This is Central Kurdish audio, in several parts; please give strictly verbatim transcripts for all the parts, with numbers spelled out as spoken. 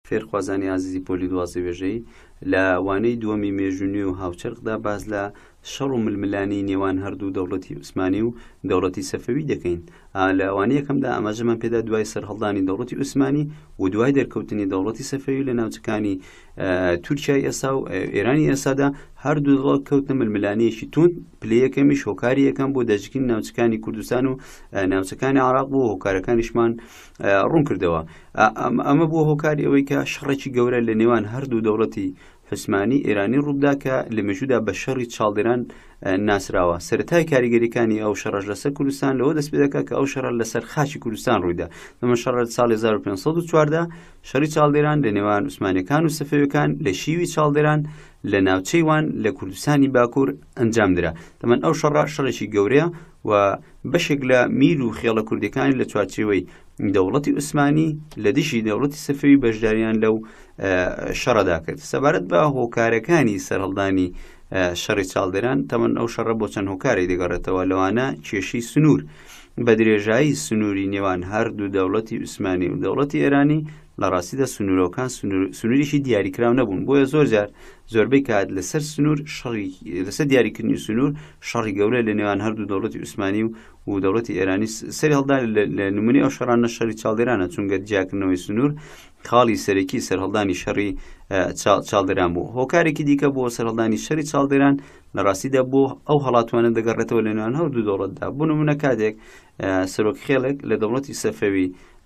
فێرخوازانی عزیزی پۆلی دوازدە وێژەی لە وانەی دووەمی مێژوونی و هاوچەرخدا باز لە شەڕ و ململانی نێوان هەردوو دەوڵەتی عوسمانی و دەوڵەتی سەفەوی دەکەین. لە ئەوانەی یەکەمدا ئاماژەمان پێدا دوای سەرهەڵدانی دەوڵەتی عوسمانی و دوای دەرکەوتنی دەوڵەتی سەفەوی لە ناوچەکانی تورکیای ئێستا و ئێرانی ئێستادا هەردوو دەوڵەت کەوتنە ململانیەکی توند. پلەیەکەمیش هۆکاری یەکەم بۆ دەرچکردنی ناوچەکانی کوردستان و ناوچەکانی عێراق بوو و هۆکارەکانیشمان ڕوون کردەوە. ئەمە بووە هۆکاری ئەوەی کە شەڕێکی گەورە لە نێوان هەردوو دەوڵەتی عوسمانی ئێرانی ڕووبدا کە لە مێژوودا بە شەڕی چاڵدێران ناسراوە. سەرەتای کاریگەریەکانی ئەو شەڕەش لەسەر کوردستان لەوە دەست پێ دەکات کە ئەو شەڕە لەسەر خاچی کوردستان ڕوویدا. ئەمە شەڕە ساڵی هەزار و پێنج سەد و چواردە شەڕی چاڵدێران لە نێوان عوسمانیەکان و سەفەویەکان لە شیوی چاڵدێران لە ناوچەی وان لە کوردستانی باکوور ئەنجام درا. تەمەن ئەو شەڕە شەڕێکی گەورەیە و بەشێک لە میر و خێڵە کوردەکانی لە چوارچێوەی دەوڵەتی عوسمانی لە دژی دەوڵەتی سەفەوی بەشداریان لەو شەڕەدا کرد. سەبارەت بە هۆکارەکانی سەرهەڵدانی شەڕی چاڵدێران تەمەن ئەو شەڕە بۆ چەند هۆکارێک دەگەڕێتەوە. لەوانە کێشەی سنوور بە درێژایی سنووری نێوان هەردوو دەوڵەتی عوسمانی و دەوڵەتی ئێرانی لە ڕاستیدا سنوورەکان سنووریشی دیاریکراو نەبوون. بۆیە زۆر جار زۆربەی کات لەسەر سنوور شەڕی لەسەر دیاریکردنی سنوور شەڕی گەورە لە نێوان هەردوو دەوڵەتی عوسمانی و دەوڵەتی ئێرانی سەری هەڵدا لە نمونەی ئەو شەڕانە شەڕی چاڵدێرانە، چونکە جیاکردنەوەی سنوور خاڵی سەرەکی سەرهەڵدانی شەڕی چاڵدێران بوو. هۆکارێکی دیکە بۆ سەرهەڵدانی شەڕی چاڵدێران لە ڕاستیدا بۆ ئەو هەڵاتوانە دەگەڕێتەوە لە نێوان هەردوو دەوڵەتدا. بۆ نمونە کاتێک سەرۆک خێڵێک لە دەوڵەتی سەفەوی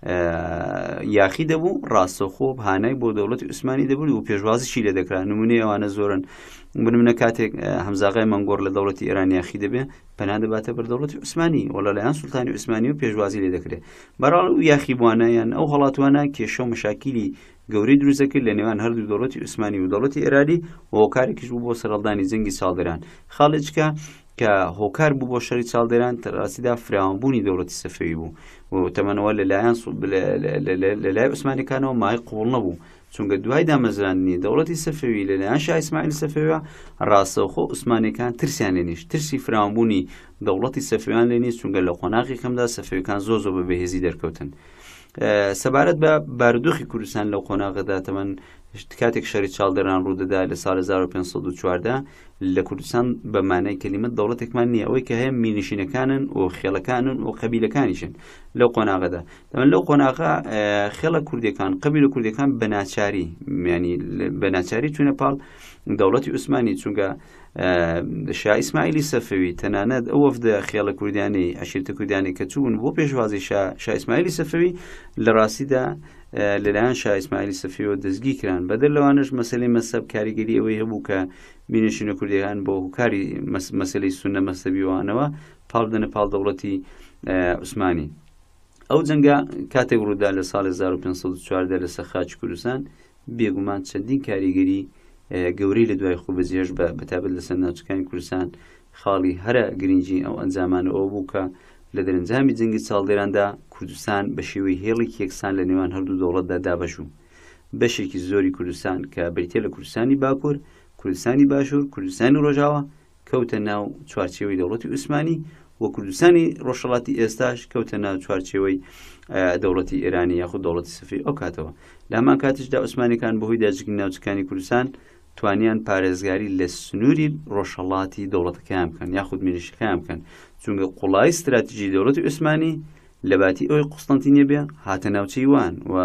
یاخی دەبوو ڕاستەوخۆ هانای بۆ دەوڵەتی عوسمانی دەبوو و پێشوازیشی لێ دەکرا. نمونەی ئەوانە زۆرن. بنمونە کاتێک هەمزاغای مەنگۆڕ لە دەوڵەتی ئێران یاخی دەبێ پەنا دەباتە بەر دەوڵەتی عوسمانی وە لەلایەن سوڵتانی عوسمانی و پێشوازی لێ دەکرێت. بەڕاڵ و یاخی بوانە یان ئەو هەڵاتوانە کێشە و مەشاکیلی گەورەی دروست دەکرد لە نێوان هەردوو دەوڵەتی عوسمانی و دەوڵەتی ئێرانی و هۆکارێکیش بوو بۆ سەرهەڵدانی جەنگی چاڵدێران. خاڵێککە کە هۆکار بوو بۆ شەڕی چاڵدێران ڕاستیدا فراوانبوونی دەوڵەتی سەفەوی بوو و تەمەنەوە لەلایەن لەلای عوسمانیەکانەوە مای قوڵ نەبوو، چونکە دوای دامەزراندنی دەوڵەتی سەفەوی لەلایەن شای ئیسماعیل سەفەویەوە ڕاستەوخۆ عوسمانیەکان ترسیان لێ نیشت، ترسی فراوانبوونی دەوڵەتی سەفەویان لێ نیست، چونکە لە قۆناغی کەمدا سەفەویەکان زۆر زۆر بە بەهێزی دەرکەوتن. سەبارەت بە بارودۆخی کوردستان لەو قۆناغەدا تەمەن کاتێک شەڕی چاڵدێران ڕوودەدا لە ساڵ هەزار و پێنج سەد و چواردە لە کوردستان بە مانای کەلیمە دەوڵەتێکمان نییە، ئەوەی کە هەیە مینشینەکانن و خێڵەکانن و قەبیلەکانیشن لەو قۆناغەدا. تەمەن لەو قۆناغا خێڵە کوردەکان قەبیلە کوردەکان بە ناچاری ینی بە ناچاری چوونە پاڵ دەوڵەتی عوسمانی، چونکە شای ئیسماعیلی سەفەوی تەنانەت ئەو وەفدە خێڵە کوردیانی عەشیرەتە کوردیانی کە چوون بۆ پێشوازی شای ئیسماعیلی سەفەوی لە ڕاستیدا لەلایەن شای ئیسماعیلی سەفەویەوە دەستگی کران. بەدەر لەوانش مەسەلەی مەسەب کاریگەری ئەوەی هەبوو کە بینشینە کوردیەکان بۆ هۆکاری مەسەلەی سونە مەسەبیوانەوە پاڵ بدەنە پاڵ دەوڵەتی عوسمانی. ئەو جەنگە کاتێک ڕوودا لە ساڵی هەزار و پێنج سەد و چواردە لەسەر خاچی کوردستان بێگومان چەندین کاریگەری گەورەی لە دوای خۆ بەجێش بە بەتابەت لەسەر ناوچەکانی کوردستان خاڵی هەرە گرنگی ئەو ئەنجامانە ئەوە بوو کە لە دەرەنجامی جەنگی چاڵدێراندا کوردستان بە شێوەی هێڵێکی یەکسان لە نێوان هەردوو دەوڵەتدا دابەشوو. بەشێکی زۆری کوردستان کە بریتە لە کوردستانی باکوور، کوردستانی باشوور، کوردستانی ڕۆژاوە کەوتە ناو چوارچێوەی دەوڵەتی عوسمانی و کوردستانی ڕۆژهەڵاتی ئێستاش کەوتە ناو چوارچێوەی دەوڵەتی ئێرانی یاخود دەوڵەتی سەفەوی ئەو کاتەوە. لە هەمان کاتیشدا عوسمانیەکان بەهۆی داگیرکردنی ناوچەکانی کوردستان توانیان پارێزگاری لە سنووری ڕۆژهەڵاتی دەوڵەتەکان بکەن یاخود مێنشەکان بکەن، چونکە قوڵای استراتیژی دەوڵەتی عوسمانی لە باتی ئەوەی قوستەنتینیە بێ هاتە ناوچەی وان و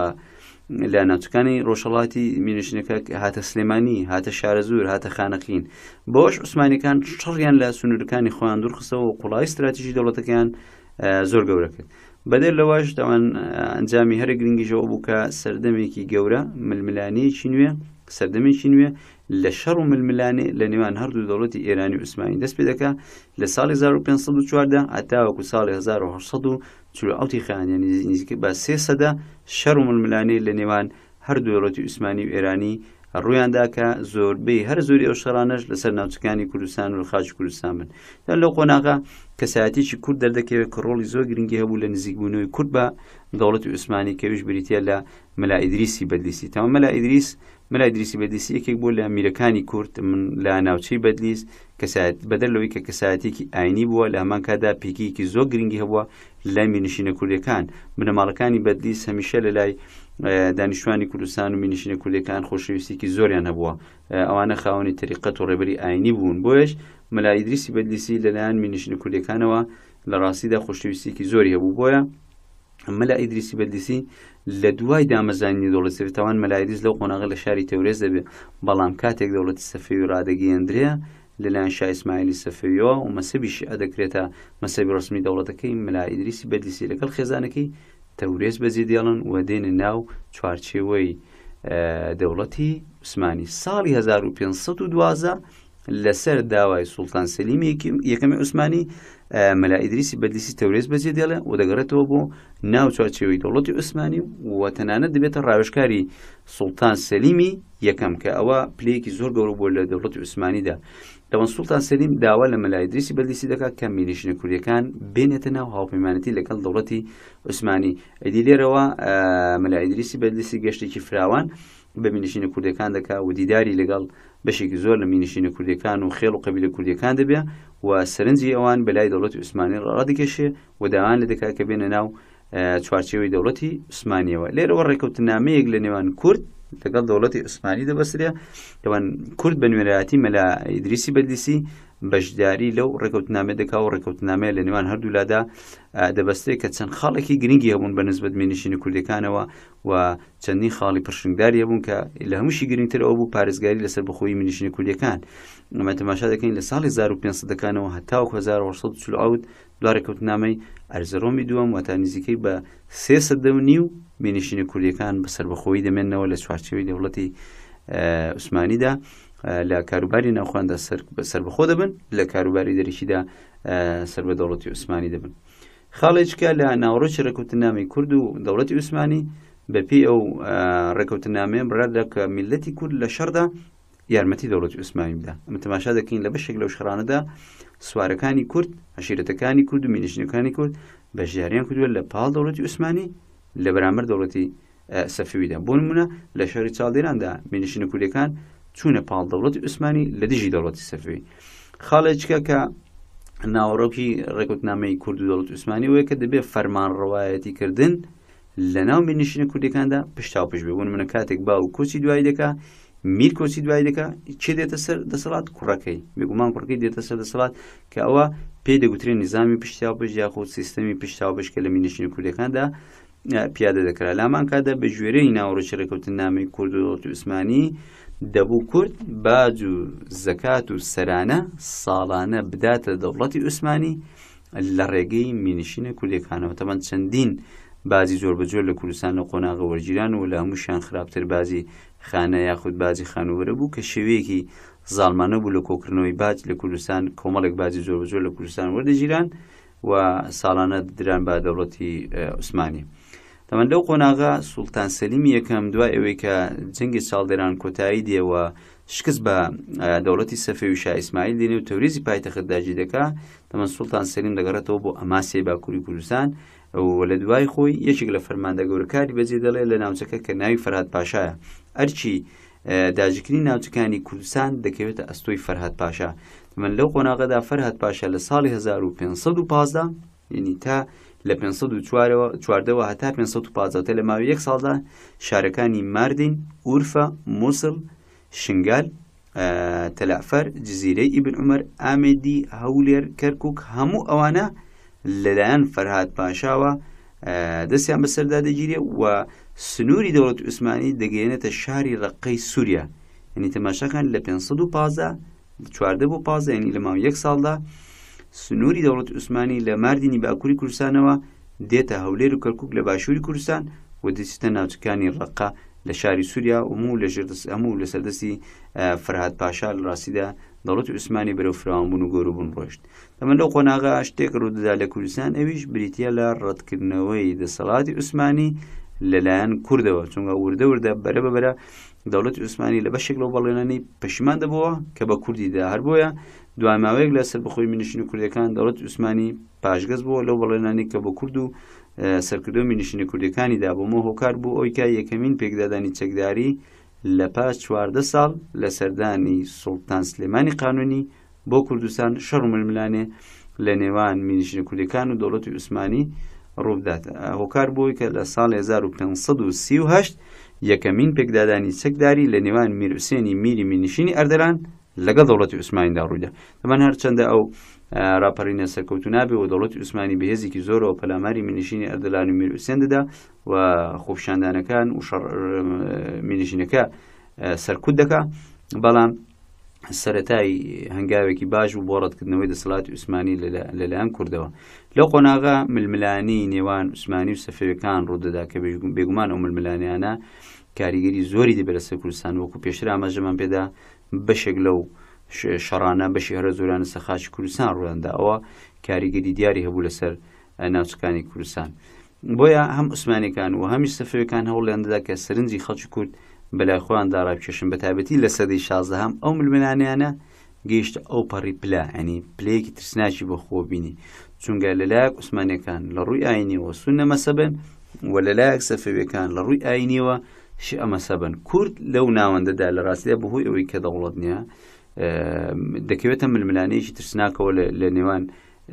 لە ناوچەکانی ڕۆژهەڵاتی مێنشینەکە هاتە سلێمانی، هاتە شارەزور، هاتە خانەقین. بۆش عوسمانیەکان شەڕیان لە سنوورەکانی خۆیان دوورخستەوە و قوڵای استراتیژی دەوڵەتەکەیان زۆر گەورە کرد. بەدەر لەوەش داوان ئەنجامی هەرە گرنگیشەوە بوو کە سەردەمێکی گەورە ململانەیەکی نوێ سەردەمێکی نوێ لە شەڕ و ململانێ لە نێوان هەردوو دەوڵەتی ئێرانی و عوسمانی دەست پێ دەکات لە ساڵی هەزار و پێنج سەد و چواردە هەتاوەکو ساڵی هەزار و هەشت سەد و چل و حوتی خانیانی نزیک بە سێ سەدە شەڕ و ململانێ لە نێوان هەردوو دەوڵەتی عوسمانی و ئێرانی ڕوویاندا کە زۆربەی هەر زۆری ئەو شەڕانەش لەسەر ناوچەکانی کوردستان و خاچی کوردستان بن. لەو قۆناغا کەسایەتیی کورد دەردەکەوێت کە ڕۆڵی زۆر گرنگی هەبوو لە نزیکبوونەوەی کورد بە دەوڵەتی عوسمانی کەویش بریتە لە مەلا ئیدریسی بەدلیسی. تەمام مەلا ئیدریس مەلا ئیدریسی بەدلیسی یەکێک بوو لە میرەکانی کورد من لە ناوچەی بەدلیس کەسایەت بەدەر لەوەی کە کەسایەتێکی ئاینی بووە لە هەمان کاتدا پێکیەکی زۆر گرنگی هەبووە لە لای مێنشینە کوردەکان. بنەماڵەکانی بەدلیس هەمیشە لە لای دانیشتوانی کوردستان و مینیشینە کوردەکان خۆشەویستێکی زۆریان هەبووە، ئەوانە خاوەنی تەریقەت و ڕێبەری ئاینی بوون. بۆیش مەلا ئیدریسی بەدلیسی لەلایەن مینیشینە کوردەکانەوە لە ڕاستیدا خۆشەویستێکی زۆری هەبوو. بۆیە مەلا ئیدریسی بەدلیسی لە دوای دامەزانی دەوڵەتی سەفەوی مەلا ئیدریس لەو قۆناغە لە شاری تەورێز دەبێت، بەڵام کاتێک دەوڵەتی سەفەوی ڕادەگەیەندرێ لەلایەن شای ئیسماعیلی سەفەویەوە و مەسەبیشی ئەدەکرێتە مەسەبی ڕسمی دەوڵەتەکەی، مەلا ئیدریسی بەدلیسی لەگەڵ خێزانەکەی تەورێز بەجێ دێڵن و دێنە ناو چوارچێوەی دەوڵەتی عوسمانی. ساڵی هەزار و پێنج سەد و دوازدە لەسەر داوای سوڵتان سەلیمی یەکەمی عوسمانی مەلا ئیدریسی بەدلیسی تەورێز بەجێ دێڵێ و دەگەڕێتەوە بۆ ناو چوارچێوەی دەوڵەتی عوسمانی و تەنانەت دەبێتە ڕاوێژکاری سوڵتان سەلیمی یەکەم کە ئەوە پلەیەکی زۆر گەورە بووە لە دەوڵەتی عوسمانیدا. لەوەن سوڵتان سەلیم داوا لە مەلا ئیدریسی بەدلیسی دەکات کە مینیشینە کوردیەکان بێنێتە ناو هاوپەیمانەتی لەگەڵ دەوڵەتی عوسمانی. ئەدی لێرەوە مەلا ئیدریسی بەدلیسی گەشتێکی فراوان بە مینیشینە کوردەکان دەکات و دیداری لەگەڵ بەشێکی زۆر لە مینیشینە کوردیەکان و خێڵ و قەبیلە کوردیەکان دەبێ و سەرنجی ئەوان بەلای دەوڵەتی عوسمانی ڕادەکێشێ و داوان لە دەکات کە بێنە ناو چوارچێوەی دەوڵەتی عوسمانیەوە. لێرەوە ڕێکەوتنامەیەک لە نێوان کورد لەگەڵ دەوڵەتی عوسمانی دەبەسرێ. ئەوان کورد بە نوێنەراتی مەلا ئیدریسی بەدلیسی بەشداری لەو ڕێکەوتنامە دەکات و ڕێکەوتنامەیە لە نێوان هەردوو لادا دەبەستێت کە چەند خاڵێکی گرنگی هەبوون بە نسبەت مینیشینە کوردەکانەوە و چەندین خاڵی پرشنگداری هەبوون کە لە هەمووشی گرنگتر ئەوە بوو پارێزگاری لەسەر بەخۆیی مینیشینە کوردەکان. ئەمە تەماشا دەکەین لە ساڵی هەزار و پێنج سەدەکانەوە هەتا وەکو هەزار و هەشت سەد و چل و ئەوت دوای ڕێکەوتنامەی ئەرزەڕۆمی دووەم واتە نزیکەی بە سێ سەدە و نیو مینیشینە کوردیەکان بەسەر بەخۆیی دەمێننەوە لە چوارچێوەی دەوڵەتی عوسمانیدا، لە کاروباری ناوخۆیاندا سەربەخۆ دەبن، لە کاروباری دەریشیدا سەر بە دەوڵەتی عوسمانی دەبن. خاڵێککە لە ناوڕۆکی ڕێکەوتنامەی کورد و دەوڵەتی عوسمانی بەپێی ئەو ڕێکەوتنامەیە بڕادە کە میلەتی کورد لە شەڕدا یارمەتی دەوڵەتی عوسمانی بدا. ئەمە تەماشا دەکەین لە بەشێک لەو شەڕانەدا سوارەکانی کورد، عەشیرەتەکانی کورد و مینیشینەکانی کورد بەشداریان کردووە لە پاڵ دەوڵەتی عوسمانی لە بەرامبەر دەوڵەتی سەفەویدا. بۆ نمونە لە شەڕی چاڵدێراندا مینیشینە کوردیەکان چوونە پاڵ دەوڵەتی عوسمانی لە دژی دەوڵەتی سەفەوی. خاڵێککە کە ناوەڕۆکی ڕێکەوتنامەی کورد و دەوڵەتی عوسمانی وەیە کە دەبێت فەرمانڕەوایەتی کردن لە ناو مینیشینە کوردیەکاندا پشتاوپشت بێ. بۆ نمونە کاتێک باو کۆچی دوای دەکات، میر کۆچی دوای دەکات، چێ دێتە سەر دەسەڵات؟ کوڕەکەی، بێگومان کوڕەکەی دێتە سەر دەسەڵات کە ئەوە پێی دەگوترێت نیزامی پشتاوپشت یاخود سیستەمی پشتاوپشت کە لە مینیشینە کوردیەکاندا پیادە دەکرا. لامان کاتدا بە ژێرەی ناوەڕۆکی ڕێکەوتنامەی کورد و دەوڵەتی عوسمانی دەبوو کورد باج و زەکات و سەرانە ساڵانە بداتە دەوڵەتی عوسمانی لە ڕێگەی مینیشینە کوردیەکانەوە. تەمان چەندین بازی زۆر بەجۆر لە کوردستان لە قۆناغە وەرگیران و لە هەمووشیان خراپتر بازی خانە یاخود بازی خانوبەرە بوو کە شێوەیەکی زاڵمانە بوو لە کۆکردنەوەی باج لە کوردستان. کۆمەڵێک بازی زۆر بەجۆر لە کوردستان وەردەگیران و ساڵانە دران بە دەوڵەتی عوسمانی. تەمان لەو قۆناغا سوڵتان سەلیمی یەکەم دوای ئەوەی کە جەنگی چاڵدێران کۆتایی دێوە شکست بە دەوڵەتی سەفەوی شای ئیسماعیل دێنێ و تەوریزی پایتەخت داگیر دەکات، تەمان سوڵتان سەلیم دەگەڕێتەوە بۆ ئەماسیای باکووری کوردستان و لە دوای خۆی یەکێک لە فەرماندە گەورەکاری بەجێ دەڵێ لە ناوچەکە کە ناوی فەرهاد پاشایە. ئەرچی داگیرکردنی ناوچەکانی کوردستان دەکەوێتە ئەستۆی فەرهاد پاشا. تەمان لەو قۆناغەدا فەرهاد پاشا لە ساڵی هەزار و پێنج سەد و پازدە یعنی تا لە پێنج سەد و چواردەوە هەتا پێنج سەد و پازدە لە ماوەی یەک ساڵدا شارەکانی ماردین، ئورفە، مووسڵ، شنگال، تەلعفەر، جزیرەی ئیبن عومەر، ئامێدی، هەولێر، کەرکووک هەموو ئەوانە لەلایەن فەرهاد پاشاوە دەستیان بەسەردا دەگیرێ و سنووری دەوڵەتی عوسمانی دەگەێنێتە شاری ڕەقەی سووریا. یعنی تەماشاکان لە پێنج سەد و پازدە چواردە بۆ پازدە یعنی لە ماوەی یەک ساڵدا سنووری دەوڵەتی عوسمانی لە ماردینی باکووری کوردستانەوە دێتە هەولێر و کەرکووک لە باشووری کوردستان و دەچێتە ناوچەکانی ڕەقە لە شاری سووریا و هەموو لە سەردەستی فەرهاد پاشا لە ڕاستیدا دەوڵەتی عوسمانی بەرەو فراوانبوون و گەورەبوون ڕۆیشت. تەمان لەو قۆناغا شتێک ڕوودەدا لە کوردستان، ئەویش بریتە لە ڕەتکردنەوەی دەسەڵاتی عوسمانی لەلایەن کوردەوە، چونکە وردە وردە بەرە بەبەرە دەوڵەتی عوسمانی لە بەشێک لەو بەڵێنانی پەشیمان دەبەوە کە بە کوردیدا. هەر بۆیە دوای ماوەیەک لە سەربەخۆی مینیشینە کوردیەکان دەوڵەتی عوسمانی پاشگەز بووە لەو بەڵێنانی کە بە کورد و سەرکردەوەی مینیشینە کوردیەکانیدا بۆمە هۆکار بوو ئەوەی کە یەکەمین پێکدادانی چەکداری لە پاش چواردە ساڵ لە سەردانی سوڵتان سلێمانی قانونی بۆ کوردستان شەڕ و ململانێ لە نێوان مینیشینە کوردیەکان و دەوڵەتی عوسمانی ڕوودات. هۆکار بووی کە لە ساڵی هەزار و پێنج سەد و سی و هەشت یەکەمین پێکدادانی چەکداری لە نێوان میرحوسێنی میری مینشینی ئەردەلان لەگەڵ دەوڵەتی عوسمانیدا ڕوویدا. دەمان هەرچەندە ئەو راپەڕینە سەرکەوتو نابێ و دەوڵەتی عوسمانی بەهێزێکی زۆرەوە پەلاماری مینشینی ئەردەلان و میرحوسێن دەدا و خۆپیشاندانەکان و مینشینەکە سەرکوت دەکا، بەڵام سەرەتای هەنگاوێکی باش و بۆ ڕەتکردنەوەی دەسەڵاتی عوسمانی لەلایەن کوردەوە. لەو قۆناغا ململانی نێوان عوسمانی و سەفەویەکان ڕوودەدا کە بێگومان ئەو ململانیانە کاریگەری زۆری دەبێت لەسەر کوردستان. وەکو پێشتر ئاماژەمان پێدا بەشێک لەو شەڕانە بەشی هەرە زۆرانە سەخاچی کوردستان ڕوویاندا، ئەوە کاریگەری دیاری هەبوو لەسەر ناوچەکانی کوردستان. بۆیە هەم عوسمانیەکان و هەمیش سەفەویەکان هەوڵیان دەدا کە سەرنجی خەڵکی کورد بەلای خۆیاندا ڕابکێشن، بە تایبەتی لە سەدەی شازدەهەم ئەو ململانیانە گەیشتە ئەو پەڕی پلا، ینی پلەیەکی ترسناکی بۆ خۆ بینی، چونکە لەلایەک عوسمانیەکان لە ڕووی ئاینیەوە سوننە مەسەبن و لەلایەک سەفەویەکان لە ڕووی ئاینیەوە شیعە مەسەبن. کورد لەو ناوەندەدا لە ڕاستیدا بەهۆی ئەوەی کە دەوڵەت نییە دەکەوێتە ململانەیەکی ترسناکەوە لە نێوان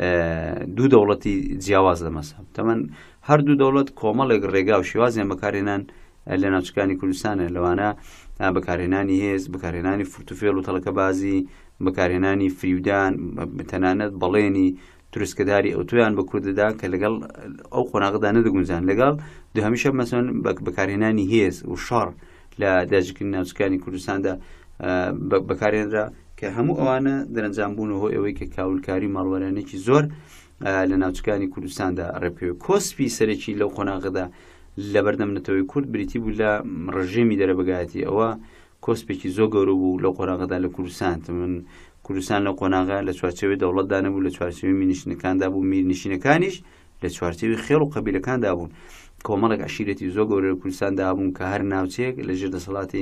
دوو دەوڵەتی جیاواز لە مەسەب. تەمەن هەردوو دەوڵەت کۆمەڵێک ڕێگا و شێوازیان بەکارهێنان لە ناوچەکانی کوردستانە، لەوانە بەکارهێنانی هێز، بەکارهێنانی فورتوفێڵ و تەڵەکەبازی، بەکارهێنانی فریودان، تەنانەت بەڵێنی دروستکەداری ئۆتۆیان بە کورددا کە لەگەڵ ئەو قۆناغدا نەدەگونجان، لەگەڵ دو هەمیشە مەسەن بەکارهێنانی هێز و شەڕ لە داگیرکردنی ناوچەکانی کوردستاندا بەکارهێنرا کە هەموو ئەوانە دەرەنجام بوون هۆی ئەوەی کە کاولکاری ماڵوەرانێکی زۆر لە ناوچەکانی کوردستاندا ڕێپێ. کۆسپی سەرەکی لەو قۆناغدا لە بەردەمنەتەوەی کورد بریتی بوو لە ڕژێمی دەرەبگایەتی، ئەوە کۆسپێکی زۆر گەورە بوو لەو قۆناغدا لە کوردستان. من کوردستان لە قۆناغا لە چوارچێوەی دەوڵەتدا نەبوو، لە چوارچێوەی میرنشینەکاندا بوو، میرنشینەکانیش لە چوارچێوەی خێڵ و قەبیلەکاندا بوون. کۆمەڵێک عشیرەتی زۆر گەورە لە کوردستاندا بوون کە هەر ناوچەیەک لە ژێر دەسەڵاتی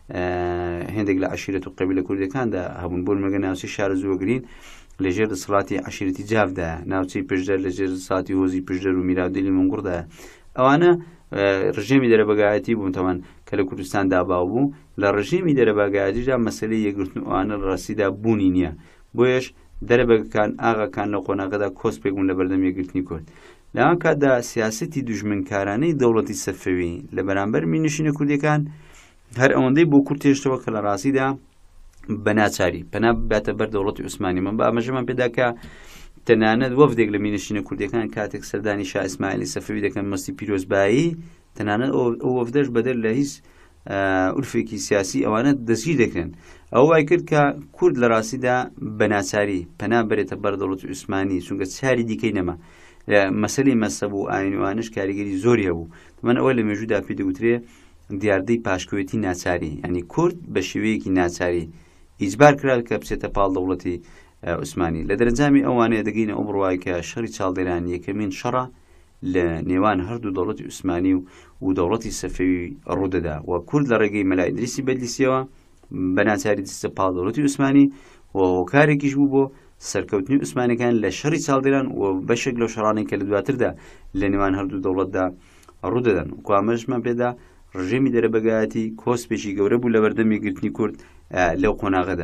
هێندێک لە عشیرەت و قەبیلە کوردەکاندا هەبوون. بۆ نمونە ناوچەی شارەزۆگرین لە ژێر دەسەڵاتی عشیرەتی جافدایە، ناوچەی پشدەر لە ژێر دەسەڵاتی هۆزی پشدەر و میراودلی منگوڕدایە. ئەوانە ڕژێمی دەرەبگایەتی بوون تەمان کە لە کوردستان داباو بوو. لە ڕژێمی دەرەبگایەتیدا مەسەلەی یەکگرتن ئەوانە لە ڕاستیدا بوونی نییە، بۆیەش دەرەبەکان ئاغاکان لە قۆناغدا کۆسپێک بوون لە بەردەم یەکگرتنی کورد. لەوان کاتدا سیاسەتی دوژمنکارانەی دەوڵەتی سەفەوی لە بەرامبەر مینشینە کوردیەکان هەر ئەوەندەی بۆ کورد تێشتەوە کە لە ڕاستیدا بە ناچاری پەنا باتە بەر دەوڵەتی عوسمانی. من بە ئاماژەمان پێدا کە تەنانەت وەفدێک لە مینشینە کوردیەکان کاتێک سەردانی شا ئیسماعیلی سەفەوی دەکەن مەستی پیرۆزبایی، تەنانەت ئەو وەفدەش بەدەر لە هیچ ئورفێکی سیاسی ئەوانە دەستگیر دەکرێن. ئەو وای کرد کە کورد لە ڕاستیدا بە ناچاری پەنا بەرێتە بەر دەوڵەتی عوسمانی، چونکە چاری دیکەی نەما. مەسەلەی مەسەب و ئاینوانش کاریگەری زۆری هەبوو. من ئەوە لە مێژوودا پێ دەگوترێ دیاردەی پاشکوێتی ناچاری، ینی کورد بە شێوەیەکی ناچاری ئیجبار کرا کە بچێتە پاڵ دەوڵەتی عوسمانی. لە دەرەنجامی ئەوانەیە دەگەینە ئەو بڕوای کە شەڕی چاڵدێران یەکەمین شەڕە لە نێوان هەردوو دەوڵەتی عوسمانی و دەوڵەتی سەفەوی ڕوودەدا و کورد لە ڕێگەی مەلای ئیدریسی بەدلیسیەوە بە ناچاری دەستە پاڵ دەوڵەتی عوسمانی و هۆکارێکیش بوو بۆ سەرکەوتنی عوسمانیەکان لە شەڕی چاڵدێران و بەشێک لەو شەڕانەی کە لە دواتردا لە نێوان هەردوو دەوڵەتدا ڕوودەدەن. و ئاماژەمان پێدا ڕژێمی دەرەبگایەتی کۆسپێکی گەورە بوو لە بەردەم یەکگرتنی کورد لەو قۆناغەدا.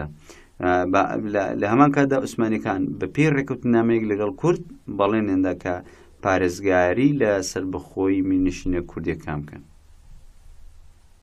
لە هەمان کاتدا عوسمانیەکان بە پێی ڕێکەوتنامەیەک لەگەڵ کورد بەڵێنێندا کە پارێزگاری لە سەربەخۆی مینشینە کوردیەکان بکەن.